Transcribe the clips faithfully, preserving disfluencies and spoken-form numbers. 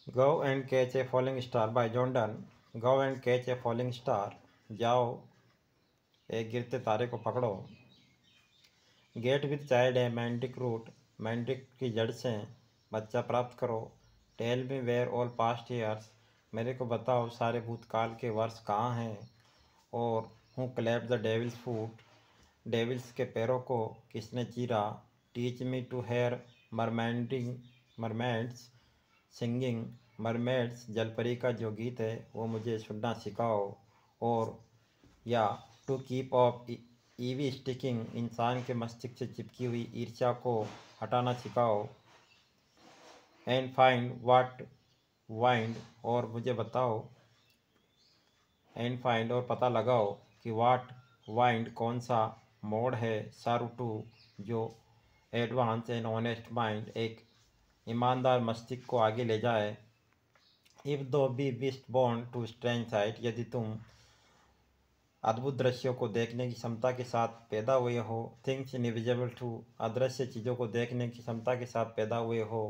Go and catch a falling star by John Donne. Go and catch a falling star, जाओ एक गिरते तारे को पकड़ो। Get with child a mantic root, mantic की जड़ से बच्चा प्राप्त करो। Tell me where all past years, मेरे को बताओ सारे भूतकाल के वर्ष कहाँ हैं। और who clap the devil's foot, devil's के पैरों को किसने चीरा। Teach me to hear mermaiding mermaids singing, mermaids जलपरी का जो गीत है वो मुझे सुनना सिखाओ। और या to keep off envy stinging, इंसान के मस्तिष्क से चिपकी हुई ईर्ष्या को हटाना सिखाओ। एंड फाइंड वाट वाइंड, और मुझे बताओ एंड फाइंड और पता लगाओ कि वाट वाइंड कौन सा मोड है। सारू टू, जो एडवांस एंड ऑनेस्ट माइंड, एक ईमानदार मस्तिष्क को आगे ले जाए। If thou be be'st born to strange sight, यदि तुम अद्भुत दृश्यों को देखने की क्षमता के साथ पैदा हुए हो। थिंग्स इनविजिबल टू, अदृश्य चीज़ों को देखने की क्षमता के साथ पैदा हुए हो।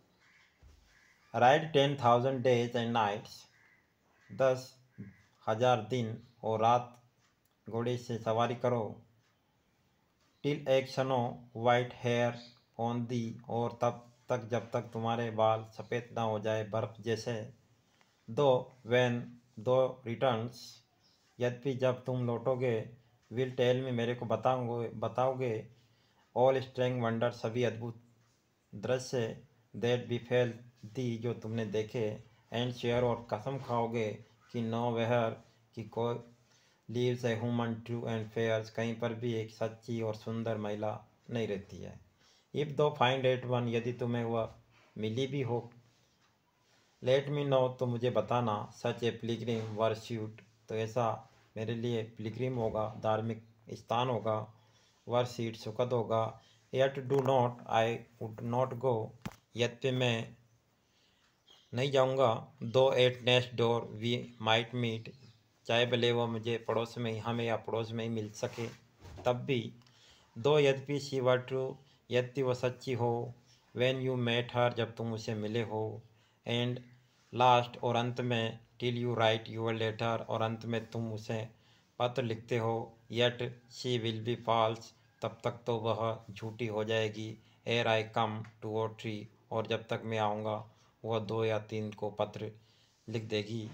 Ride ten thousand days and nights, दस हजार दिन और रात घोड़े से सवारी करो। Till age snow white hair on thee, और तब तक जब तक तुम्हारे बाल सफ़ेद ना हो जाए बर्फ़ जैसे। दो वैन दो रिटर्न्स, यद्यपि जब तुम लौटोगे। विल टेल में, मेरे को बताओगे बताओगे ऑल स्ट्रेंग वंडर, सभी अद्भुत दृश्य। दैट बी फेल दी, जो तुमने देखे। एंड शेयर, और कसम खाओगे कि नो वेहर, कि कोई lives a human true and fairs, कहीं पर भी एक सच्ची और सुंदर महिला नहीं रहती है। इफ़ दो फाइंड एट वन, यदि तुम्हें वह मिली भी हो। लेट मी नो, तो मुझे बताना। सच ए पिलग्रिम वर्स्यूट, तो ऐसा मेरे लिए पिलग्रिम होगा, धार्मिक स्थान होगा। वर्सीट, सुखद होगा। Yet do not I would not go, यद्यपि मैं नहीं जाऊंगा। Though at next door we might meet, चाहे भले वो मुझे पड़ोस में ही हमें या पड़ोस में ही मिल सके तब भी। दो यद्यपि शी वर ट्रू, यद्यपि वह सच्ची हो। व्हेन यू मेट हर, जब तुम उसे मिले हो। एंड लास्ट, और अंत में। Till you write your letter, और अंत में तुम उसे पत्र लिखते हो। Yet she will be false, तब तक तो वह झूठी हो जाएगी। एर आई कम टू और थ्री, और जब तक मैं आऊँगा वह दो या तीन को पत्र लिख देगी।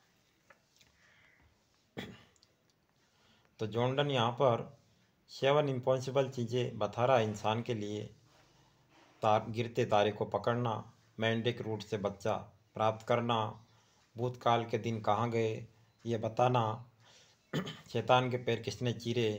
तो जॉर्डन यहाँ पर सेवन इम्पॉसिबल चीज़ें बता रहा है इंसान के लिए। तार गिरते तारे को पकड़ना, मैंडिक रूट से बच्चा प्राप्त करना, भूतकाल के दिन कहाँ गए ये बताना, शैतान के पैर किसने चीरे,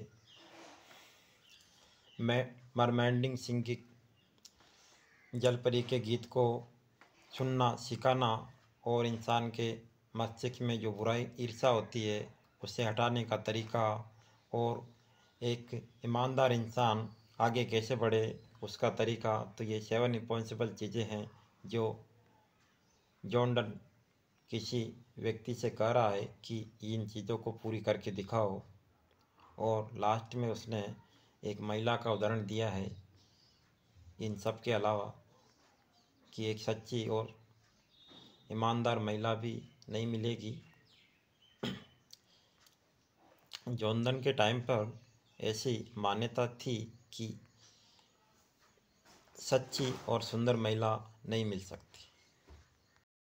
मैं मरमैंडिंग सिंह की जलपरी के गीत को सुनना सिखाना, और इंसान के मस्तिष्क में जो बुराई ईर्ष्या होती है उसे हटाने का तरीका, और एक ईमानदार इंसान आगे कैसे बढ़े उसका तरीका। तो ये सेवन इम्पॉसिबल चीज़ें हैं जो जॉन डन किसी व्यक्ति से कह रहा है कि इन चीज़ों को पूरी करके दिखाओ। और लास्ट में उसने एक महिला का उदाहरण दिया है इन सब के अलावा, कि एक सच्ची और ईमानदार महिला भी नहीं मिलेगी। जॉनडन के टाइम पर ऐसी मान्यता थी कि सच्ची और सुंदर महिला नहीं मिल सकती।